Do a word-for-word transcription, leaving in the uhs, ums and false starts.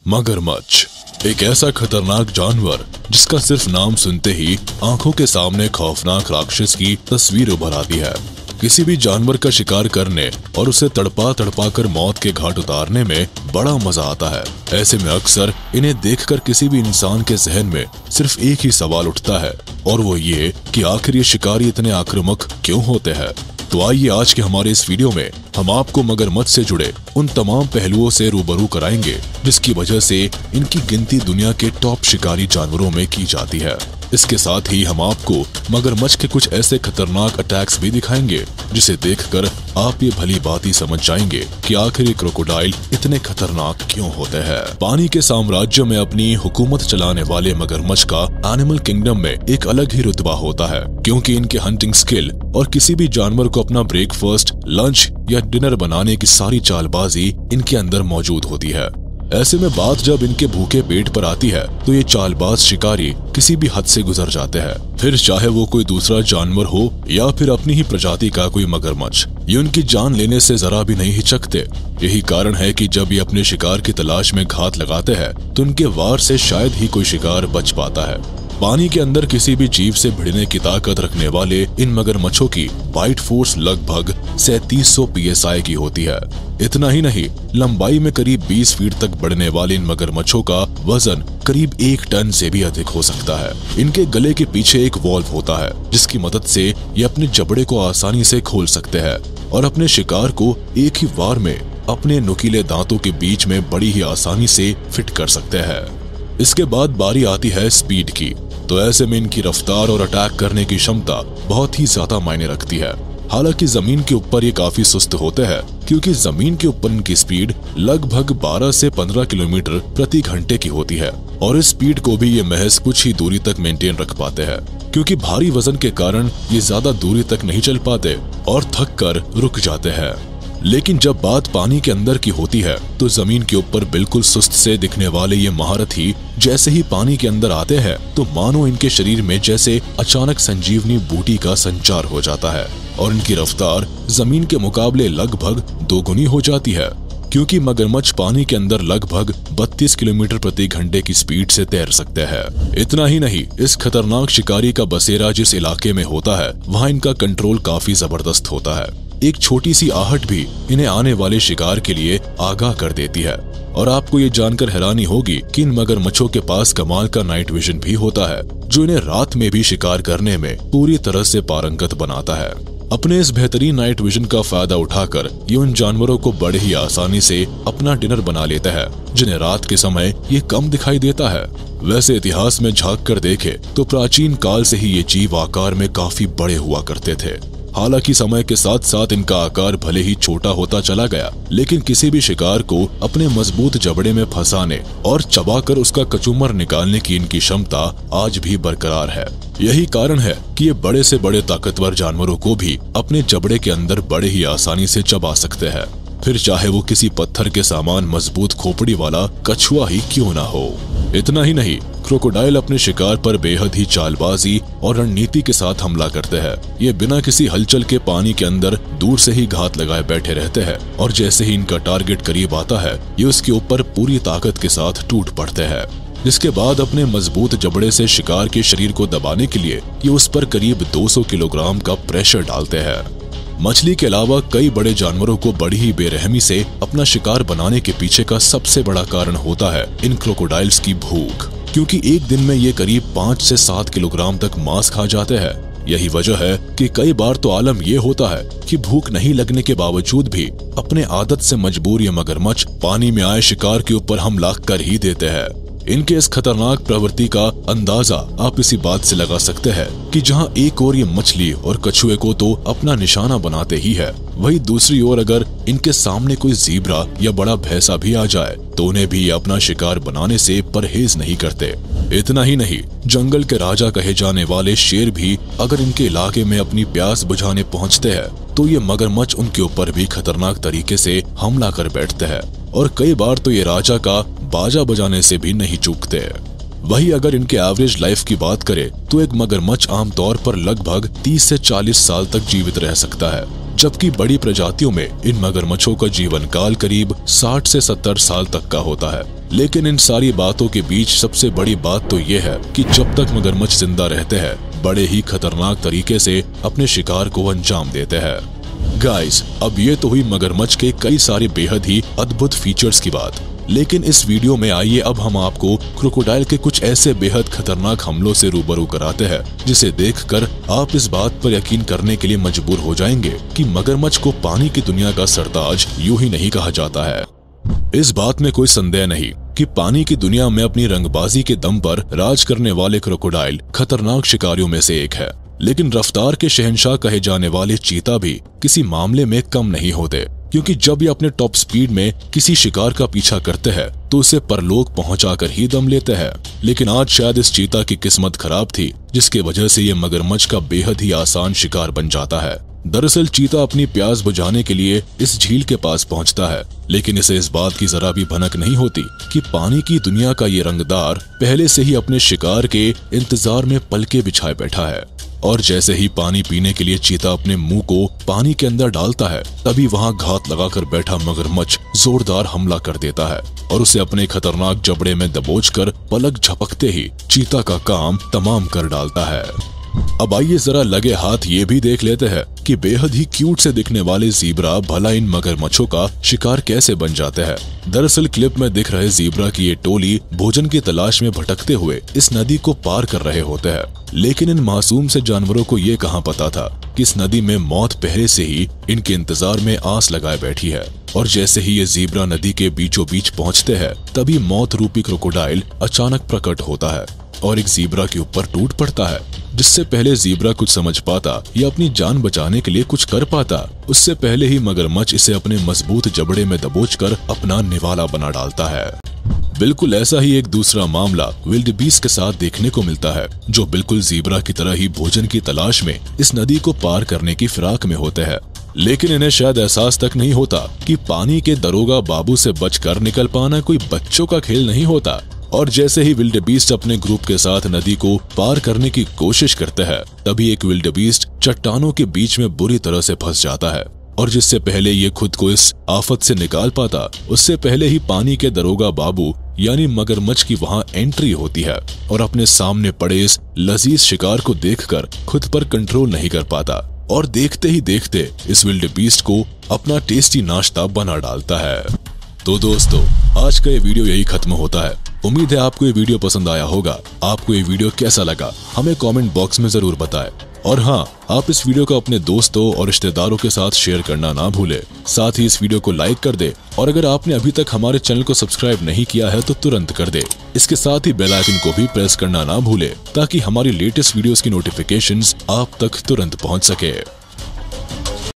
मगरमच्छ एक ऐसा खतरनाक जानवर जिसका सिर्फ नाम सुनते ही आंखों के सामने खौफनाक राक्षस की तस्वीर उभर आती है। किसी भी जानवर का शिकार करने और उसे तड़पा तड़पा कर मौत के घाट उतारने में बड़ा मजा आता है। ऐसे में अक्सर इन्हें देखकर किसी भी इंसान के जहन में सिर्फ एक ही सवाल उठता है और वो ये कि आखिर ये शिकारी इतने आक्रामक क्यों होते हैं। तो आइए आज के हमारे इस वीडियो में हम आपको मगरमच्छ से जुड़े उन तमाम पहलुओं से रूबरू कराएंगे जिसकी वजह से इनकी गिनती दुनिया के टॉप शिकारी जानवरों में की जाती है। इसके साथ ही हम आपको मगरमच्छ के कुछ ऐसे खतरनाक अटैक्स भी दिखाएंगे जिसे देखकर आप ये भली बात ही समझ जाएंगे कि आखिर ये क्रोकोडाइल इतने खतरनाक क्यों होते हैं। पानी के साम्राज्य में अपनी हुकूमत चलाने वाले मगरमच्छ का एनिमल किंगडम में एक अलग ही रुतबा होता है, क्योंकि इनके हंटिंग स्किल और किसी भी जानवर को अपना ब्रेकफास्ट, लंच या डिनर बनाने की सारी चालबाजी इनके अंदर मौजूद होती है। ऐसे में बात जब इनके भूखे पेट पर आती है तो ये चालबाज शिकारी किसी भी हद से गुजर जाते हैं, फिर चाहे वो कोई दूसरा जानवर हो या फिर अपनी ही प्रजाति का कोई मगरमच्छ, ये उनकी जान लेने से जरा भी नहीं हिचकते। यही कारण है कि जब ये अपने शिकार की तलाश में घात लगाते हैं तो उनके वार से शायद ही कोई शिकार बच पाता है। पानी के अंदर किसी भी जीव से भिड़ने की ताकत रखने वाले इन मगरमच्छों की बाइट फोर्स लगभग सैंतीस सौ पी एस आई की होती है। इतना ही नहीं, लंबाई में करीब बीस फीट तक बढ़ने वाले इन मगरमच्छों का वजन करीब एक टन से भी अधिक हो सकता है। इनके गले के पीछे एक वॉल्व होता है जिसकी मदद से ये अपने जबड़े को आसानी से खोल सकते हैं और अपने शिकार को एक ही वार में अपने नुकीले दांतों के बीच में बड़ी ही आसानी से फिट कर सकते हैं। इसके बाद बारी आती है स्पीड की, तो ऐसे में इनकी रफ्तार और अटैक करने की क्षमता बहुत ही ज्यादा मायने रखती है। हालांकि जमीन के ऊपर ये काफी सुस्त होते हैं, क्योंकि जमीन के ऊपर इनकी स्पीड लगभग बारह से पंद्रह किलोमीटर प्रति घंटे की होती है और इस स्पीड को भी ये महज कुछ ही दूरी तक मेंटेन रख पाते हैं, क्योंकि भारी वजन के कारण ये ज्यादा दूरी तक नहीं चल पाते और थक कर रुक जाते हैं। लेकिन जब बात पानी के अंदर की होती है तो जमीन के ऊपर बिल्कुल सुस्त से दिखने वाले ये महारथी जैसे ही पानी के अंदर आते हैं तो मानो इनके शरीर में जैसे अचानक संजीवनी बूटी का संचार हो जाता है और इनकी रफ्तार जमीन के मुकाबले लगभग दोगुनी हो जाती है, क्योंकि मगरमच्छ पानी के अंदर लगभग बत्तीस किलोमीटर प्रति घंटे की स्पीड से तैर सकते हैं। इतना ही नहीं, इस खतरनाक शिकारी का बसेरा जिस इलाके में होता है वहाँ इनका कंट्रोल काफी जबरदस्त होता है। एक छोटी सी आहट भी इन्हें आने वाले शिकार के लिए आगाह कर देती है। और आपको ये जानकर हैरानी होगी कि इन मगरमच्छों के पास कमाल का नाइट विजन भी होता है जो इन्हें रात में भी शिकार करने में पूरी तरह से पारंगत बनाता है। अपने इस बेहतरीन नाइट विजन का फायदा उठाकर ये उन जानवरों को बड़े ही आसानी से अपना डिनर बना लेता है जिन्हें रात के समय ये कम दिखाई देता है। वैसे इतिहास में झांक कर देखे तो प्राचीन काल से ही ये जीव आकार में काफी बड़े हुआ करते थे। हालांकि समय के साथ साथ इनका आकार भले ही छोटा होता चला गया, लेकिन किसी भी शिकार को अपने मजबूत जबड़े में फंसाने और चबाकर उसका कचूमर निकालने की इनकी क्षमता आज भी बरकरार है। यही कारण है कि ये बड़े से बड़े ताकतवर जानवरों को भी अपने जबड़े के अंदर बड़े ही आसानी से चबा सकते हैं, फिर चाहे वो किसी पत्थर के सामान मजबूत खोपड़ी वाला कछुआ ही क्यों ना हो। इतना ही नहीं, क्रोकोडाइल अपने शिकार पर बेहद ही चालबाजी और रणनीति के साथ हमला करते हैं। ये बिना किसी हलचल के पानी के अंदर दूर से ही घात लगाए बैठे रहते हैं और जैसे ही इनका टारगेट करीब आता है ये उसके ऊपर पूरी ताकत के साथ टूट पड़ते हैं, जिसके बाद अपने मजबूत जबड़े से शिकार के शरीर को दबाने के लिए ये उस पर करीब दो सौ किलोग्राम का प्रेशर डालते हैं। मछली के अलावा कई बड़े जानवरों को बड़ी ही बेरहमी से अपना शिकार बनाने के पीछे का सबसे बड़ा कारण होता है इन क्रोकोडाइल्स की भूख, क्योंकि एक दिन में ये करीब पाँच से सात किलोग्राम तक मांस खा जाते हैं। यही वजह है कि कई बार तो आलम ये होता है कि भूख नहीं लगने के बावजूद भी अपने आदत से मजबूर ये मगरमच्छ पानी में आए शिकार के ऊपर हमला कर ही देते हैं। इनके इस खतरनाक प्रवृत्ति का अंदाजा आप इसी बात से लगा सकते हैं कि जहां एक ओर ये मछली और कछुए को तो अपना निशाना बनाते ही है, वहीं दूसरी ओर अगर इनके सामने कोई ज़ीब्रा या बड़ा भैंसा भी आ जाए तो उन्हें भी अपना शिकार बनाने से परहेज नहीं करते। इतना ही नहीं, जंगल के राजा कहे जाने वाले शेर भी अगर इनके इलाके में अपनी प्यास बुझाने पहुंचते हैं तो ये मगरमच्छ उनके ऊपर भी खतरनाक तरीके से हमला कर बैठते हैं और कई बार तो ये राजा का बाजा बजाने से भी नहीं चूकते। वही अगर इनके एवरेज लाइफ की बात करें तो एक मगरमच्छ आमतौर पर लगभग तीस से चालीस साल तक जीवित रह सकता है, जबकि बड़ी प्रजातियों में इन मगरमच्छों का जीवन काल करीब साठ से सत्तर साल तक का होता है। लेकिन इन सारी बातों के बीच सबसे बड़ी बात तो ये है कि जब तक मगरमच्छ जिंदा रहते हैं बड़े ही खतरनाक तरीके से अपने शिकार को अंजाम देते हैं। गाइस, अब ये तो हुई मगरमच्छ के कई सारे बेहद ही अद्भुत फीचर्स की बात, लेकिन इस वीडियो में आइए अब हम आपको क्रोकोडाइल के कुछ ऐसे बेहद खतरनाक हमलों से रूबरू कराते हैं जिसे देखकर आप इस बात पर यकीन करने के लिए मजबूर हो जाएंगे कि मगरमच्छ को पानी की दुनिया का सरताज यूं ही नहीं कहा जाता है। इस बात में कोई संदेह नहीं कि पानी की दुनिया में अपनी रंगबाजी के दम पर राज करने वाले क्रोकोडाइल खतरनाक शिकारियों में से एक है, लेकिन रफ्तार के शहंशाह कहे जाने वाले चीता भी किसी मामले में कम नहीं होते, क्योंकि जब ये अपने टॉप स्पीड में किसी शिकार का पीछा करते हैं तो उसे परलोक पहुंचाकर ही दम लेते हैं। लेकिन आज शायद इस चीता की किस्मत खराब थी, जिसकी वजह से ये मगरमच्छ का बेहद ही आसान शिकार बन जाता है। दरअसल चीता अपनी प्यास बुझाने के लिए इस झील के पास पहुंचता है, लेकिन इसे इस बात की जरा भी भनक नहीं होती कि पानी की दुनिया का ये रंगदार पहले से ही अपने शिकार के इंतजार में पलके बिछाए बैठा है। और जैसे ही पानी पीने के लिए चीता अपने मुंह को पानी के अंदर डालता है, तभी वहां घात लगाकर बैठा मगरमच्छ जोरदार हमला कर देता है और उसे अपने खतरनाक जबड़े में दबोचकर पलक झपकते ही चीता का काम तमाम कर डालता है। अब आइए जरा लगे हाथ ये भी देख लेते हैं कि बेहद ही क्यूट से दिखने वाले ज़ीब्रा भला इन मगरमच्छों का शिकार कैसे बन जाते हैं। दरअसल क्लिप में दिख रहे ज़ीब्रा की ये टोली भोजन की तलाश में भटकते हुए इस नदी को पार कर रहे होते हैं, लेकिन इन मासूम से जानवरों को ये कहां पता था कि इस नदी में मौत पहले से ही इनके इंतजार में आस लगाए बैठी है। और जैसे ही ये ज़ीब्रा नदी के बीचों बीच पहुंचते हैं, तभी मौत रूपी क्रोकोडाइल अचानक प्रकट होता है और एक ज़ीब्रा के ऊपर टूट पड़ता है। जिससे पहले ज़ीब्रा कुछ समझ पाता या अपनी जान बचाने के लिए कुछ कर पाता, उससे पहले ही मगरमच्छ इसे अपने मजबूत जबड़े में दबोचकर अपना निवाला बना डालता है। बिल्कुल ऐसा ही एक दूसरा मामला विल्डेबीस्ट के साथ देखने को मिलता है, जो बिल्कुल ज़ीब्रा की तरह ही भोजन की तलाश में इस नदी को पार करने की फिराक में होते हैं। लेकिन इन्हें शायद एहसास तक नहीं होता कि पानी के दरोगा बाबू से बचकर निकल पाना कोई बच्चों का खेल नहीं होता। और जैसे ही विल्डेबीस्ट अपने ग्रुप के साथ नदी को पार करने की कोशिश करते हैं, तभी एक विल्डेबीस्ट चट्टानों के बीच में बुरी तरह से फंस जाता है और जिससे पहले ये खुद को इस आफत से निकाल पाता, उससे पहले ही पानी के दरोगा बाबू यानी मगरमच्छ की वहां एंट्री होती है और अपने सामने पड़े इस लजीज शिकार को देखकर खुद पर कंट्रोल नहीं कर पाता और देखते ही देखते इस विल्डेबीस्ट को अपना टेस्टी नाश्ता बना डालता है। तो दोस्तों, आज का ये वीडियो यही खत्म होता है। उम्मीद है आपको ये वीडियो पसंद आया होगा। आपको ये वीडियो कैसा लगा हमें कमेंट बॉक्स में जरूर बताएं। और हाँ, आप इस वीडियो को अपने दोस्तों और रिश्तेदारों के साथ शेयर करना ना भूलें। साथ ही इस वीडियो को लाइक कर दे और अगर आपने अभी तक हमारे चैनल को सब्सक्राइब नहीं किया है तो तुरंत कर दे। इसके साथ ही बेल आइकन को भी प्रेस करना ना भूले ताकि हमारी लेटेस्ट वीडियोस की नोटिफिकेशंस आप तक तुरंत पहुंच सके।